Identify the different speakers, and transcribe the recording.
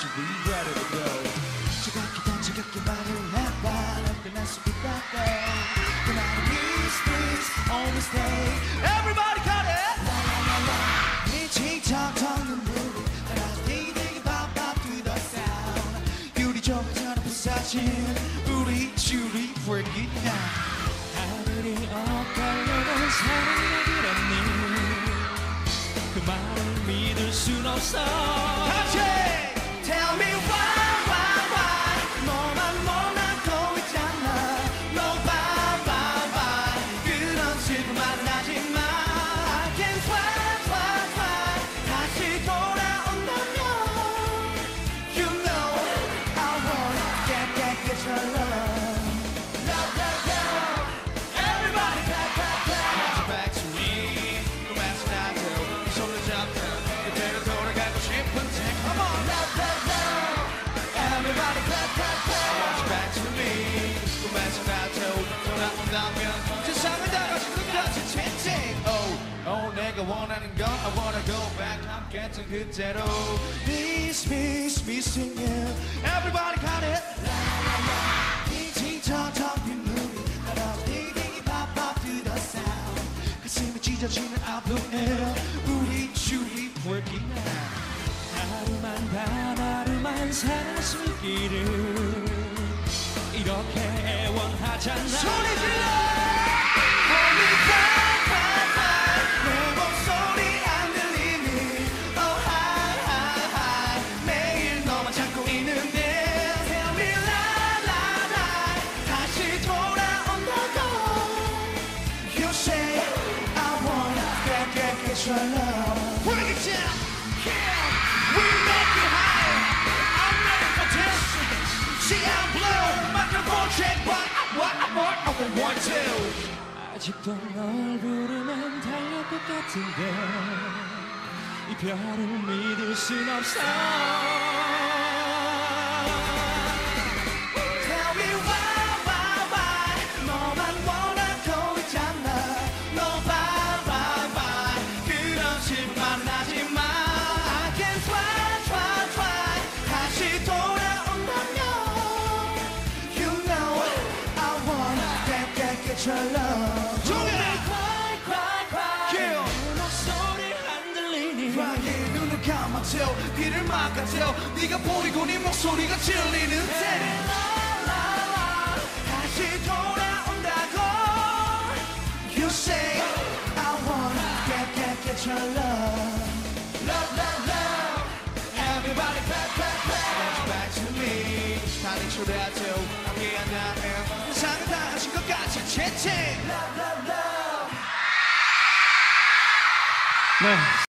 Speaker 1: we ready to go. 차갑게 말을 해봐. 난 끝날 수 있다고. 그날은 please always stay. Everybody got it. 미친 척 눈물이 따라 디디기 밥밥 to the sound. 유리 조각처럼 부서진 우리 줄이 break it down. 하늘이 엇갈려는 사랑이라니 그 말을 믿을 순 없어. 같이 Tell me why 너만 원하고 있잖아. No bye 그런 슬픈 말은 하지마. I can fly 다시 돌아온다면 You know I wanna get your love. Everybody back to me. 로맨스 나도 손을 잡고 그대로 돌아가고 싶은데 Come on Everybody back to me. 로맨스 나도 돌아온다면 세상을 다 가진 끝까지 채팅 Oh 내가 원하는 건 I wanna go back 함께했던 그대로 Miss missing you. Everybody got it. 빈지처럼 빗물이 따라 디디기 밥밥 to the sound. 가슴이 찢어지는 아픔에 우리 줄이 working now. 하루만 살수기를 이렇게 애원하잖아. 소리 질러 내 목소리 안 들리니 Oh hi 매일 너만 찾고 있는데 Tell me lie 다시 돌아온다고 You say I wanna get your love. Break it down. We make it higher. I'm ready for this. See I'm blue. Microphone check. One, two. 아직도 널 부르면 달릴 것 같은데 이 별을 믿을 순 없어. Tell me why 너만 원하고 있잖아. No bye 그런 슬픈 말은 하지마. I can try 다시 돌아온다면 You know I wanna get your love. Cry 목소리 안 들리니 Crying 눈을 감아줘 귀를 막아줘 네가 보이고 네 목소리가 들리는데 다시 돌아온다고 You say I wanna get your love. Love Everybody back to me. 다른 초대하죠 함께한다면 세상을 다 가진 것 같은 채팅. Love
Speaker 2: 네.